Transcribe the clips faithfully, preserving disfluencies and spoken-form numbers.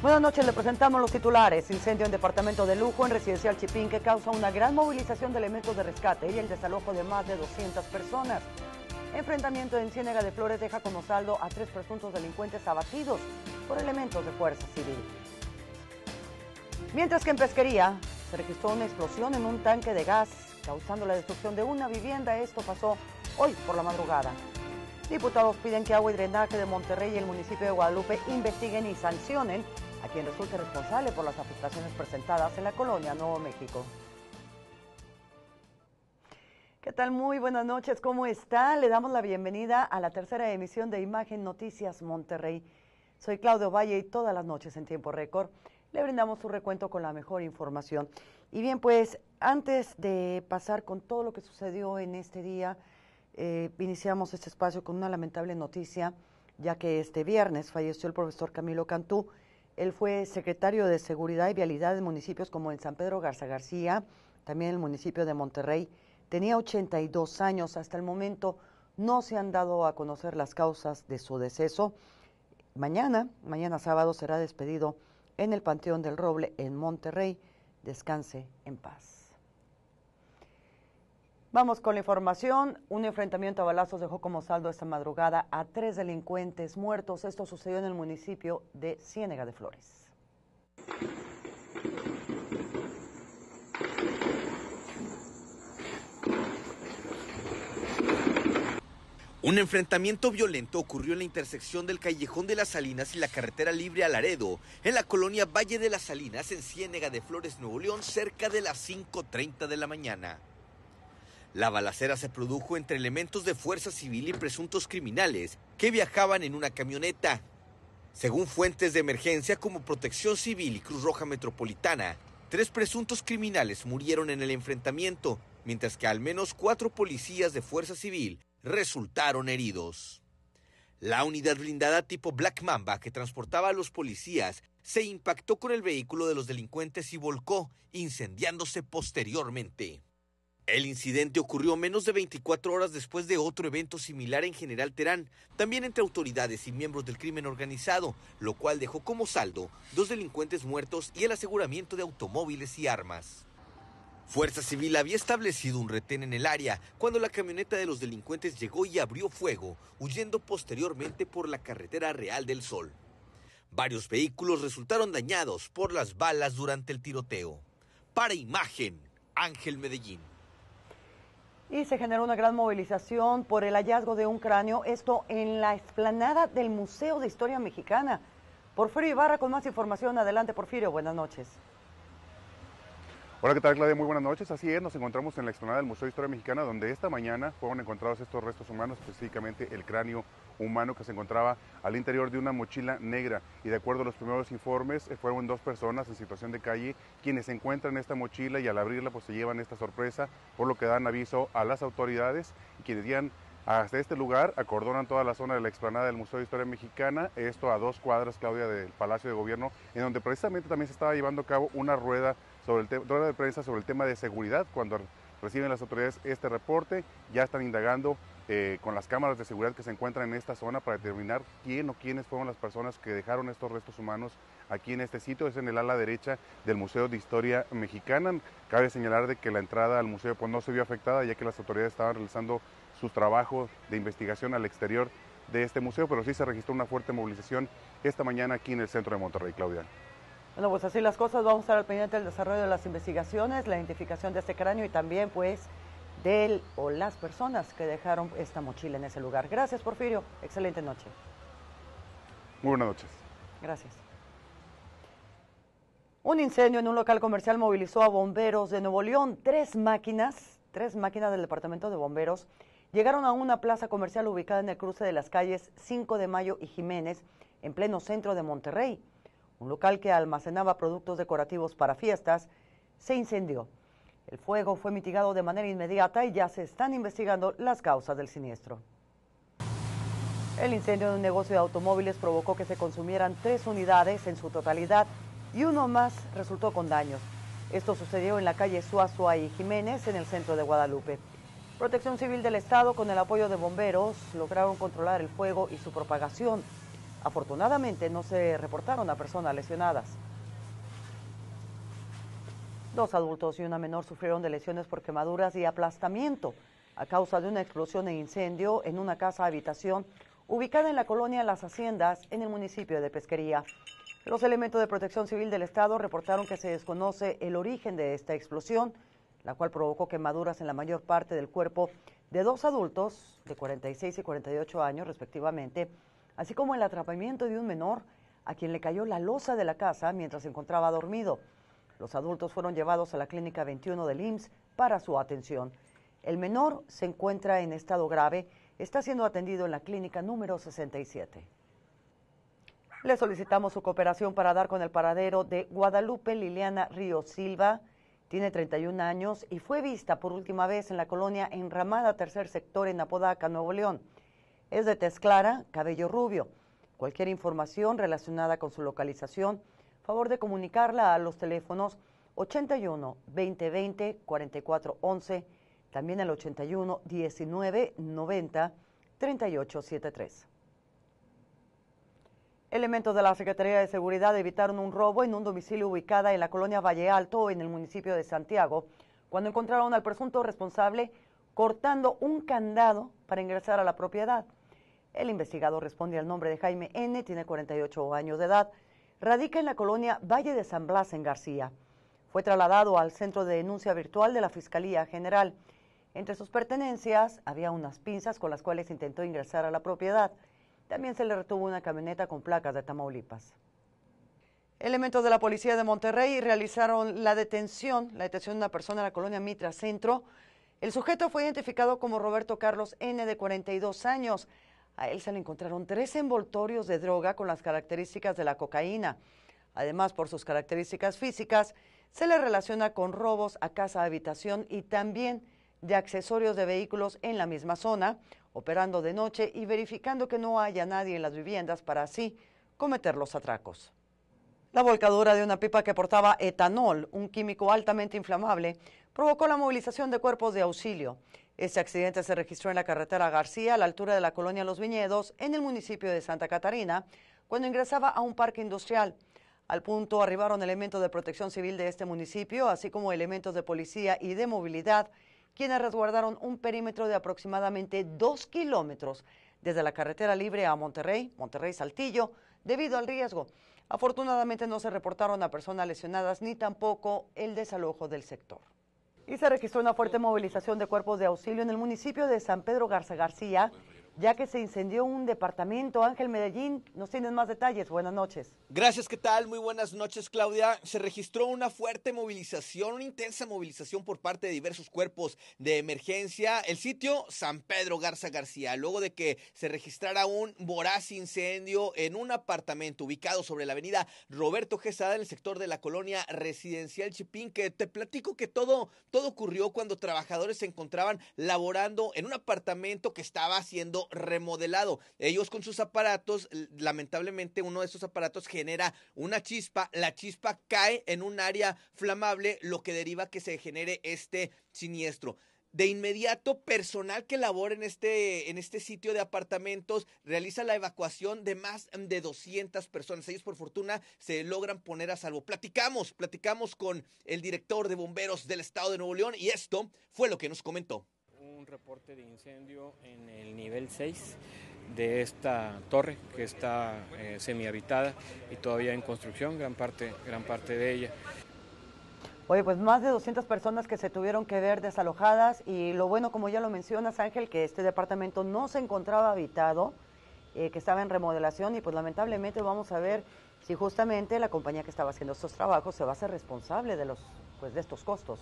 Buenas noches, le presentamos los titulares. Incendio en departamento de lujo en residencial Chipín que causa una gran movilización de elementos de rescate y el desalojo de más de doscientas personas. Enfrentamiento en Ciénega de Flores deja como saldo a tres presuntos delincuentes abatidos por elementos de fuerza civil. Mientras que en Pesquería se registró una explosión en un tanque de gas, causando la destrucción de una vivienda. Esto pasó hoy por la madrugada. Diputados piden que Agua y Drenaje de Monterrey y el municipio de Guadalupe investiguen y sancionen a quien resulte responsable por las afectaciones presentadas en la colonia Nuevo México. ¿Qué tal? Muy buenas noches, ¿cómo está? Le damos la bienvenida a la tercera emisión de Imagen Noticias Monterrey. Soy Claudio Valle y todas las noches en tiempo récord le brindamos su recuento con la mejor información. Y bien, pues antes de pasar con todo lo que sucedió en este día, eh, iniciamos este espacio con una lamentable noticia, ya que este viernes falleció el profesor Camilo Cantú. Él fue secretario de Seguridad y Vialidad en municipios como en San Pedro Garza García, también el municipio de Monterrey. Tenía ochenta y dos años. Hasta el momento no se han dado a conocer las causas de su deceso. Mañana, mañana sábado, será despedido en el Panteón del Roble en Monterrey. Descanse en paz. Vamos con la información. Un enfrentamiento a balazos dejó como saldo esta madrugada a tres delincuentes muertos. Esto sucedió en el municipio de Ciénega de Flores. Un enfrentamiento violento ocurrió en la intersección del Callejón de las Salinas y la carretera libre a Laredo, en la colonia Valle de las Salinas, en Ciénega de Flores, Nuevo León, cerca de las cinco treinta de la mañana. La balacera se produjo entre elementos de fuerza civil y presuntos criminales que viajaban en una camioneta. Según fuentes de emergencia como Protección Civil y Cruz Roja Metropolitana, tres presuntos criminales murieron en el enfrentamiento, mientras que al menos cuatro policías de fuerza civil resultaron heridos. La unidad blindada tipo Black Mamba que transportaba a los policías se impactó con el vehículo de los delincuentes y volcó, incendiándose posteriormente. El incidente ocurrió menos de veinticuatro horas después de otro evento similar en General Terán, también entre autoridades y miembros del crimen organizado, lo cual dejó como saldo dos delincuentes muertos y el aseguramiento de automóviles y armas. Fuerza Civil había establecido un retén en el área cuando la camioneta de los delincuentes llegó y abrió fuego, huyendo posteriormente por la carretera Real del Sol. Varios vehículos resultaron dañados por las balas durante el tiroteo. Para Imagen, Ángel Medellín. Y se generó una gran movilización por el hallazgo de un cráneo, esto en la explanada del Museo de Historia Mexicana. Porfirio Ibarra con más información. Adelante, Porfirio, buenas noches. Hola, ¿qué tal, Claudia? Muy buenas noches. Así es, nos encontramos en la explanada del Museo de Historia Mexicana, donde esta mañana fueron encontrados estos restos humanos, específicamente el cráneo humano que se encontraba al interior de una mochila negra. Y de acuerdo a los primeros informes, fueron dos personas en situación de calle quienes encuentran esta mochila y al abrirla pues se llevan esta sorpresa, por lo que dan aviso a las autoridades y quienes llegan hasta este lugar acordonan toda la zona de la explanada del Museo de Historia Mexicana, esto a dos cuadras, Claudia, del Palacio de Gobierno, en donde precisamente también se estaba llevando a cabo una rueda sobre el rueda de prensa sobre el tema de seguridad. Cuando reciben las autoridades este reporte, ya están indagando eh, con las cámaras de seguridad que se encuentran en esta zona para determinar quién o quiénes fueron las personas que dejaron estos restos humanos aquí en este sitio. Es en el ala derecha del Museo de Historia Mexicana. Cabe señalar de que la entrada al museo pues, no se vio afectada, ya que las autoridades estaban realizando sus trabajos de investigación al exterior de este museo, pero sí se registró una fuerte movilización esta mañana aquí en el centro de Monterrey, Claudia. Bueno, pues así las cosas, vamos a estar al pendiente del desarrollo de las investigaciones, la identificación de este cráneo y también pues de él o las personas que dejaron esta mochila en ese lugar. Gracias, Porfirio. Excelente noche. Muy buenas noches. Gracias. Un incendio en un local comercial movilizó a bomberos de Nuevo León. Tres máquinas, tres máquinas del departamento de bomberos llegaron a una plaza comercial ubicada en el cruce de las calles cinco de mayo y Jiménez, en pleno centro de Monterrey. Un local que almacenaba productos decorativos para fiestas se incendió. El fuego fue mitigado de manera inmediata y ya se están investigando las causas del siniestro. El incendio de un negocio de automóviles provocó que se consumieran tres unidades en su totalidad y uno más resultó con daños. Esto sucedió en la calle Suazua y Jiménez, en el centro de Guadalupe. Protección Civil del Estado, con el apoyo de bomberos, lograron controlar el fuego y su propagación. Afortunadamente no se reportaron a personas lesionadas. Dos adultos y una menor sufrieron de lesiones por quemaduras y aplastamiento a causa de una explosión e incendio en una casa habitación ubicada en la colonia Las Haciendas, en el municipio de Pesquería. Los elementos de Protección Civil del Estado reportaron que se desconoce el origen de esta explosión, la cual provocó quemaduras en la mayor parte del cuerpo de dos adultos de cuarenta y seis y cuarenta y ocho años respectivamente, así como el atrapamiento de un menor a quien le cayó la losa de la casa mientras se encontraba dormido. Los adultos fueron llevados a la clínica veintiuno del I M S S para su atención. El menor se encuentra en estado grave, está siendo atendido en la clínica número sesenta y siete. Le solicitamos su cooperación para dar con el paradero de Guadalupe Liliana Ríos Silva. Tiene treinta y un años y fue vista por última vez en la colonia Enramada Tercer Sector en Apodaca, Nuevo León. Es de tez clara, cabello rubio. Cualquier información relacionada con su localización, favor de comunicarla a los teléfonos ochenta y uno, veinte veinte, cuarenta y cuatro once, también al ochenta y uno, diecinueve, noventa, treinta y ocho setenta y tres. Elementos de la Secretaría de Seguridad evitaron un robo en un domicilio ubicada en la colonia Valle Alto, en el municipio de Santiago, cuando encontraron al presunto responsable cortando un candado para ingresar a la propiedad. El investigado responde al nombre de Jaime N., tiene cuarenta y ocho años de edad, radica en la colonia Valle de San Blas, en García. Fue trasladado al centro de denuncia virtual de la Fiscalía General. Entre sus pertenencias había unas pinzas con las cuales intentó ingresar a la propiedad. También se le retuvo una camioneta con placas de Tamaulipas. Elementos de la Policía de Monterrey realizaron la detención, la detención de una persona en la colonia Mitra Centro. El sujeto fue identificado como Roberto Carlos N., de cuarenta y dos años. A él se le encontraron tres envoltorios de droga con las características de la cocaína. Además, por sus características físicas, se le relaciona con robos a casa, habitación y también de accesorios de vehículos en la misma zona, operando de noche y verificando que no haya nadie en las viviendas para así cometer los atracos. La volcadura de una pipa que portaba etanol, un químico altamente inflamable, provocó la movilización de cuerpos de auxilio. Este accidente se registró en la carretera García, a la altura de la colonia Los Viñedos, en el municipio de Santa Catarina, cuando ingresaba a un parque industrial. Al punto arribaron elementos de Protección Civil de este municipio, así como elementos de policía y de movilidad, quienes resguardaron un perímetro de aproximadamente dos kilómetros desde la carretera libre a Monterrey, Monterrey-Saltillo, debido al riesgo. Afortunadamente no se reportaron a personas lesionadas ni tampoco el desalojo del sector. Y se registró una fuerte movilización de cuerpos de auxilio en el municipio de San Pedro Garza García, ya que se incendió un departamento. Ángel Medellín, nos tienen más detalles. Buenas noches. Gracias, ¿qué tal? Muy buenas noches, Claudia. Se registró una fuerte movilización, una intensa movilización por parte de diversos cuerpos de emergencia. El sitio, San Pedro Garza García, luego de que se registrara un voraz incendio en un apartamento ubicado sobre la avenida Roberto Quesada, en el sector de la colonia residencial Chipinque. Te platico que todo, todo ocurrió cuando trabajadores se encontraban laborando en un apartamento que estaba siendo remodelado. Ellos con sus aparatos, lamentablemente uno de esos aparatos genera una chispa, la chispa cae en un área flamable, lo que deriva que se genere este siniestro. De inmediato, personal que labora en este, en este sitio de apartamentos realiza la evacuación de más de doscientas personas. Ellos, por fortuna, se logran poner a salvo. Platicamos, platicamos con el director de bomberos del estado de Nuevo León y esto fue lo que nos comentó. Un reporte de incendio en el nivel seis de esta torre que está eh, semihabitada y todavía en construcción, gran parte, gran parte de ella. Oye, pues más de doscientas personas que se tuvieron que ver desalojadas y lo bueno, como ya lo mencionas, Ángel, que este departamento no se encontraba habitado, eh, que estaba en remodelación y pues lamentablemente vamos a ver si justamente la compañía que estaba haciendo estos trabajos se va a hacer responsable de los, pues, de estos costos.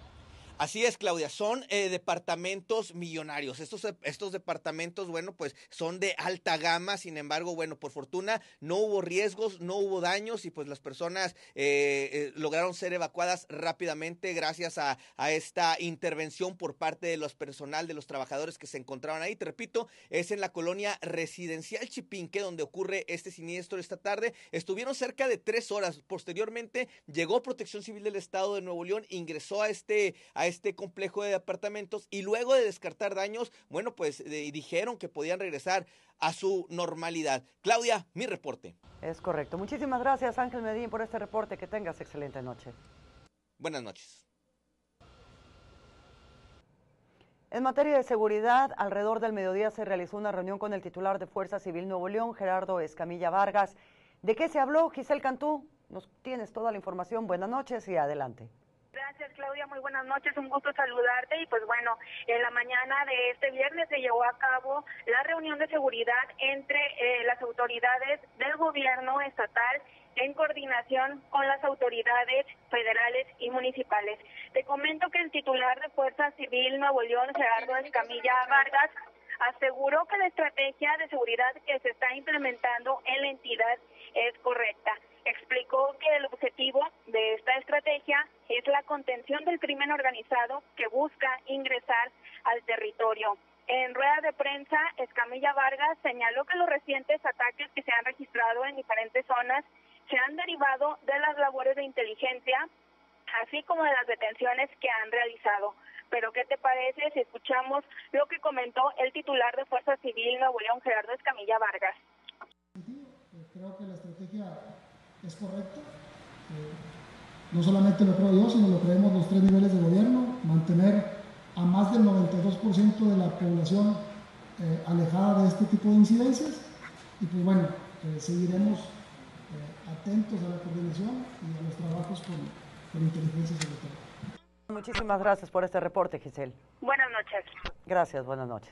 Así es, Claudia, son eh, departamentos millonarios. Estos, estos departamentos, bueno, pues son de alta gama, sin embargo, bueno, por fortuna no hubo riesgos, no hubo daños y pues las personas eh, eh, lograron ser evacuadas rápidamente gracias a, a esta intervención por parte de los personal, de los trabajadores que se encontraban ahí. Te repito, es en la colonia residencial Chipinque donde ocurre este siniestro esta tarde. Estuvieron cerca de tres horas. Posteriormente llegó Protección Civil del Estado de Nuevo León, ingresó a este... A a este complejo de departamentos y luego de descartar daños, bueno, pues eh, dijeron que podían regresar a su normalidad. Claudia, mi reporte. Es correcto. Muchísimas gracias, Ángel Medín, por este reporte. Que tengas excelente noche. Buenas noches. En materia de seguridad, alrededor del mediodía se realizó una reunión con el titular de Fuerza Civil Nuevo León, Gerardo Escamilla Vargas. ¿De qué se habló, Giselle Cantú? Nos tienes toda la información. Buenas noches y adelante. Gracias, Claudia, muy buenas noches, un gusto saludarte. Y pues bueno, en la mañana de este viernes se llevó a cabo la reunión de seguridad entre eh, las autoridades del gobierno estatal en coordinación con las autoridades federales y municipales. Te comento que el titular de Fuerza Civil Nuevo León, Gerardo Escamilla Vargas, aseguró que la estrategia de seguridad que se está implementando en la entidad es correcta. Explicó que el objetivo de esta estrategia es la contención del crimen organizado que busca ingresar al territorio. En rueda de prensa, Escamilla Vargas señaló que los recientes ataques que se han registrado en diferentes zonas se han derivado de las labores de inteligencia, así como de las detenciones que han realizado. Pero ¿qué te parece si escuchamos lo que comentó el titular de Fuerza Civil Nuevo León, Gerardo Escamilla Vargas? Creo que la estrategia es correcta. Eh, no solamente lo creo yo, sino lo creemos los tres niveles de gobierno, mantener a más del noventa y dos por ciento de la población eh, alejada de este tipo de incidencias. Y pues bueno, eh, seguiremos eh, atentos a la coordinación y a los trabajos con, con inteligencia sobre todo. Muchísimas gracias por este reporte, Giselle. Buenas noches. Gracias, buenas noches.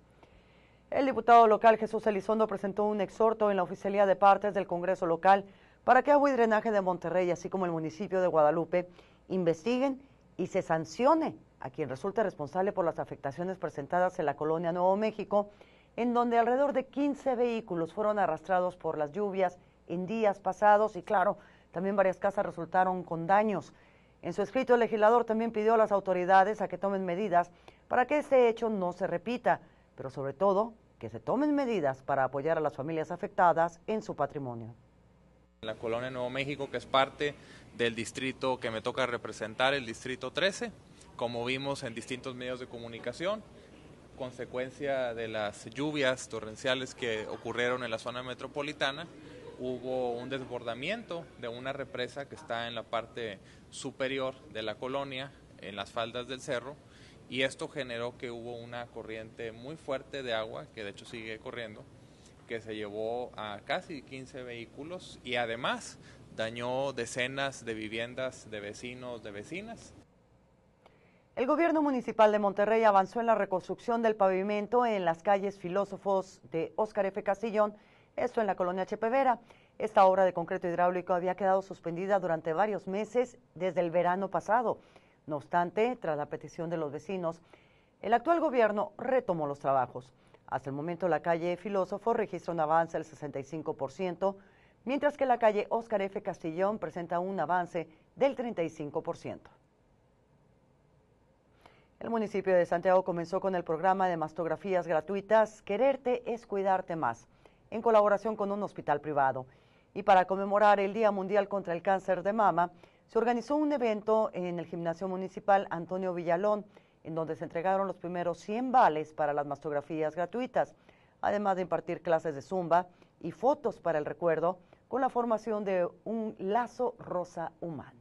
El diputado local Jesús Elizondo presentó un exhorto en la oficialía de partes del Congreso local para que Agua y Drenaje de Monterrey, así como el municipio de Guadalupe, investiguen y se sancione a quien resulte responsable por las afectaciones presentadas en la colonia Nuevo México, en donde alrededor de quince vehículos fueron arrastrados por las lluvias en días pasados y, claro, también varias casas resultaron con daños. En su escrito, el legislador también pidió a las autoridades a que tomen medidas para que este hecho no se repita, pero sobre todo que se tomen medidas para apoyar a las familias afectadas en su patrimonio. La colonia Nuevo México, que es parte del distrito que me toca representar, el distrito trece, como vimos en distintos medios de comunicación, consecuencia de las lluvias torrenciales que ocurrieron en la zona metropolitana, hubo un desbordamiento de una represa que está en la parte superior de la colonia, en las faldas del cerro, y esto generó que hubo una corriente muy fuerte de agua, que de hecho sigue corriendo, que se llevó a casi quince vehículos y además dañó decenas de viviendas de vecinos, de vecinas. El gobierno municipal de Monterrey avanzó en la reconstrucción del pavimento en las calles Filósofos de Óscar F. Castillón, esto en la colonia Chepevera. Esta obra de concreto hidráulico había quedado suspendida durante varios meses desde el verano pasado. No obstante, tras la petición de los vecinos, el actual gobierno retomó los trabajos. Hasta el momento, la calle Filósofo registra un avance del sesenta y cinco por ciento, mientras que la calle Óscar F. Castillón presenta un avance del treinta y cinco por ciento. El municipio de Santiago comenzó con el programa de mastografías gratuitas Quererte es Cuidarte Más, en colaboración con un hospital privado. Y para conmemorar el Día Mundial contra el Cáncer de Mama, se organizó un evento en el gimnasio municipal Antonio Villalón, en donde se entregaron los primeros cien vales para las mastografías gratuitas, además de impartir clases de zumba y fotos para el recuerdo, con la formación de un lazo rosa humano.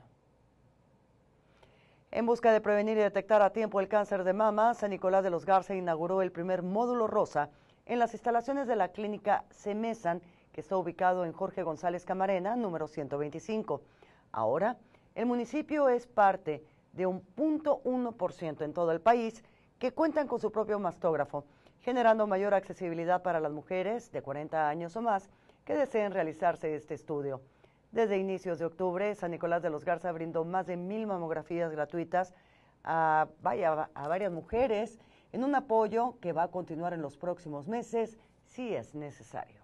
En busca de prevenir y detectar a tiempo el cáncer de mama, San Nicolás de los Garza inauguró el primer módulo rosa en las instalaciones de la clínica Semesan, que está ubicado en Jorge González Camarena, número ciento veinticinco. Ahora, el municipio es parte de un cero punto uno por ciento en todo el país que cuentan con su propio mastógrafo, generando mayor accesibilidad para las mujeres de cuarenta años o más que deseen realizarse este estudio. Desde inicios de octubre, San Nicolás de los Garza brindó más de mil mamografías gratuitas a, vaya, a varias mujeres en un apoyo que va a continuar en los próximos meses si es necesario.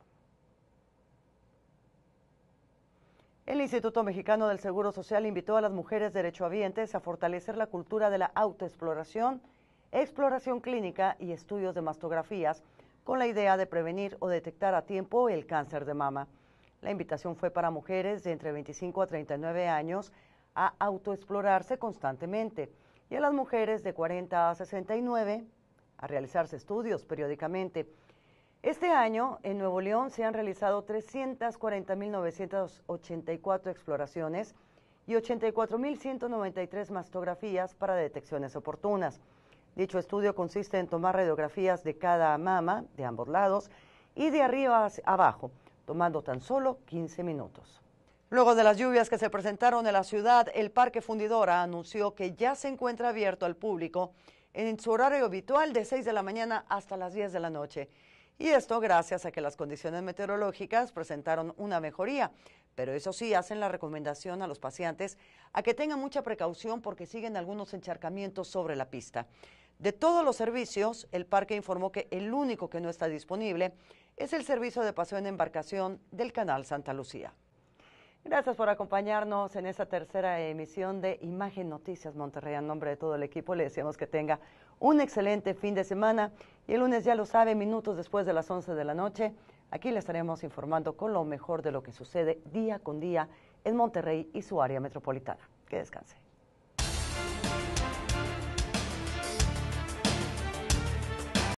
El Instituto Mexicano del Seguro Social invitó a las mujeres derechohabientes a fortalecer la cultura de la autoexploración, exploración clínica y estudios de mastografías con la idea de prevenir o detectar a tiempo el cáncer de mama. La invitación fue para mujeres de entre veinticinco a treinta y nueve años a autoexplorarse constantemente. y a las mujeres de cuarenta a sesenta y nueve a realizarse estudios periódicamente. Este año, en Nuevo León, se han realizado trescientas cuarenta mil novecientas ochenta y cuatro exploraciones y ochenta y cuatro mil ciento noventa y tres mastografías para detecciones oportunas. Dicho estudio consiste en tomar radiografías de cada mama, de ambos lados, y de arriba hacia abajo, tomando tan solo quince minutos. Luego de las lluvias que se presentaron en la ciudad, el Parque Fundidora anunció que ya se encuentra abierto al público en su horario habitual de seis de la mañana hasta las diez de la noche. Y esto gracias a que las condiciones meteorológicas presentaron una mejoría, pero eso sí, hacen la recomendación a los paseantes a que tengan mucha precaución porque siguen algunos encharcamientos sobre la pista. De todos los servicios, el parque informó que el único que no está disponible es el servicio de paseo en embarcación del Canal Santa Lucía. Gracias por acompañarnos en esta tercera emisión de Imagen Noticias Monterrey. En nombre de todo el equipo le deseamos que tenga un excelente fin de semana y el lunes, ya lo sabe, minutos después de las once de la noche, aquí le estaremos informando con lo mejor de lo que sucede día con día en Monterrey y su área metropolitana. Que descanse.